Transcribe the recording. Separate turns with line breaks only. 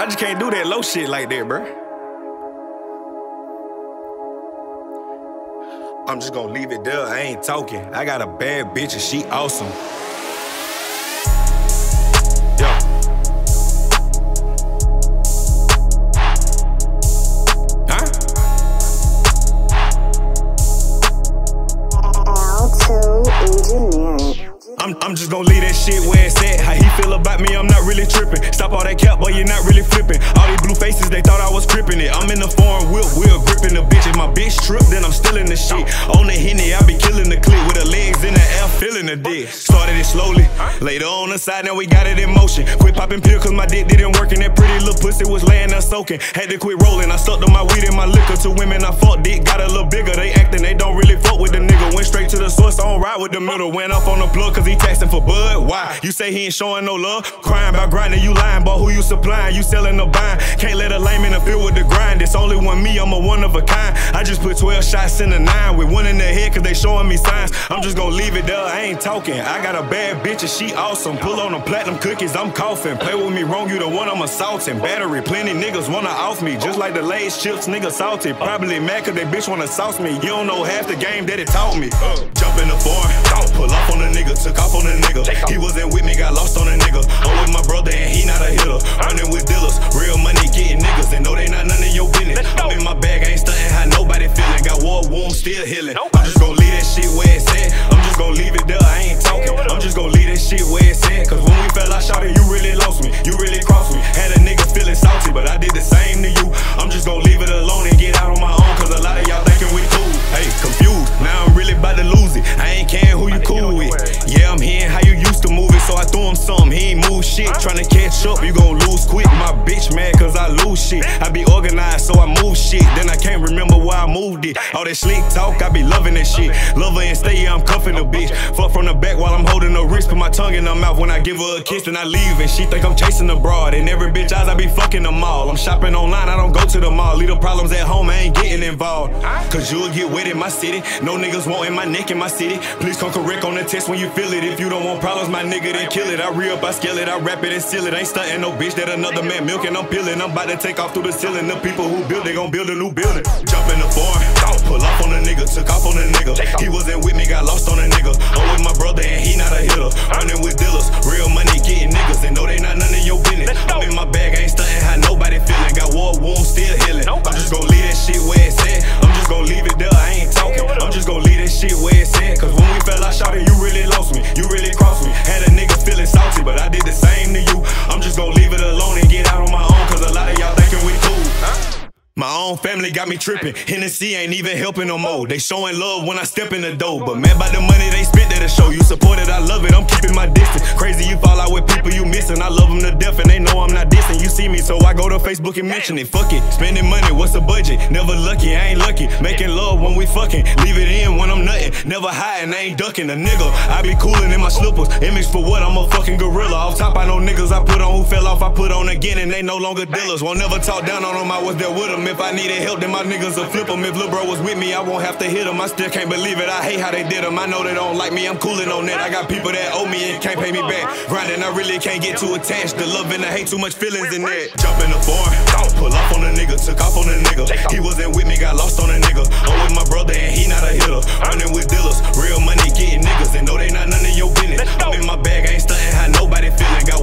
I just can't do that low shit like that, bro. I'm just gonna leave it there, I ain't talking. I got a bad bitch and she awesome. Yeah. Huh?
Altune Engineering.
I'm just gonna leave that shit where it's at. How he feel about me, I'm not really tripping. Stop all that cap, boy, you're not really flipping. All these blue faces, they thought I was crippin' it. I'm in the foreign whip, wheel gripping the bitch. If my bitch trip, then I'm still in the shit. On the Henny, I be killing the clip with her legs in the air, feeling the dick. Started it slowly, later on the side, now we got it in motion. Quit popping pill cause my dick didn't work and that pretty little pussy was laying there soaking. Had to quit rolling, I stuck to my weed and my liquor. To women I fucked, dick got a little bigger. They acting, they don't really fuck with the nigga. Went straight to the source, I don't ride with the middle. Went off on the plug cause he taxing for bud. Why? You say he ain't showing no love? Crying about grinding, you lying, but who you supplying? You selling or buying? Can't let a lame interfere with the grind. It's only one me, I'm a one of a kind. I just put 12 shots in a 9 with one in the head cause they showing me signs. I'm just gonna leave it there, I ain't talking. I got a bad bitch and she awesome. Pull on them platinum cookies, I'm coughing. Play with me wrong, you the one I'm assaulting. Battery, plenty niggas wanna off me. Just like the Lay's chips, nigga salty. Probably mad cause they bitch wanna sauce me. You don't know half the game that it taught me. Jump in the foreign, pull off on a nigga, took off on a nigga. He wasn't with me, got lost on a nigga. I'm with my brother and he not a hitter. Running with dealers, real money getting niggas. And know they not none of your business. I'm in my bag, I ain't stunting how nobody feeling. Got war wounds still healing. I'm just gonna leave that shit where it's at. I'm just gonna leave it there, I ain't talking. I'm just gonna leave that shit where it's at. Cause when we fell out shouting, you really lost me. You really crossed me. Had a nigga feeling salty, but I did the same to you. I'm just gonna leave it alone and get out on my own. Cause a lot of y'all thinking we cool. Hey, confused, now I'm really about to lose it. I ain't caring who you cool with. Yeah, I'm hearing how you used to move it, so I threw him some. He ain't move shit. Tryna catch up, you gon' lose quick. My bitch mad cause I lose shit. I be organized, so I move shit. Then I can't remember why I moved it. All that slick talk, I be loving that shit. Love her and stay, yeah, I'm cuffing the bitch. Fuck from the back while I'm holding her wrist. Put my tongue in her mouth when I give her a kiss. Then I leave and she think I'm chasing the broad. And every bitch eyes, I be fucking them all. I'm shopping online, I don't go to the mall. Leave the problems at home, I ain't getting involved. Cause you'll get wet in my city. No niggas wanting my neck in my city. Please come correct on the test when you feel it. If you don't want problems, my nigga, then kill it. I re-up, I scale it, I wrap it and seal it. Ain't stunting no bitch that another man milking. I'm peeling, I'm about to take off through the ceiling. The people who build, they gon' build a new building. Jump in the foreign, pull off on a nigga, took off on a nigga. He wasn't with me, got lost on a nigga. I'm with my brother and he not a hitter. Running with dealers, real money getting niggas. And know they not none of your business. I'm in my bag, I ain't stunting how nobody feeling. Got war wounds still healing. I'm just gon' leave that shit where it's at. I'm just gon' leave it there, I ain't talking. I'm just gon' leave that shit where it's at. Cause when we fell out shouting, you really lost me. You really crossed me. Had a nigga feeling salty, but I did the same to you. I'm just gon' leave it alone and get out on my own. Cause a lot of y'all thinking we cool. My own family got me tripping. Hennessy ain't even helping no more. They showing love when I step in the door. But mad by the money they spent that'll show. You support it, I love it, I'm keeping my distance. Crazy you fall out with people you missing. I love them to death and they know I'm not dissing. You see me, so I go to Facebook and mention it. Fuck it, spending money, what's the budget? Never lucky, I ain't lucky. Making love when we fucking. Leave it in when I'm nutting. Never hiding, I ain't ducking a nigga. I be coolin' in my slippers. Image for what? I'm a fucking gorilla. Off top, I know niggas I put on who fell off, I put on again and they no longer dealers. Won't never talk down on them, I was there with them. If I needed help, then my niggas will flip them. If lil' bro was with me, I won't have to hit him. I still can't believe it, I hate how they did them. I know they don't like me, I'm coolin' on that. I got people that owe me and can't pay me back. Grinding, I really can't get too attached. The love and the hate, too much feelings in that. Jump in the foreign, pull off on a nigga, took off on a nigga. He wasn't with me, got lost on a nigga. I'm with my brother and he not a hitter. Running with dealers, real money getting niggas. And know they not none of your business. I'm in my bag, I ain't stunting how nobody feeling.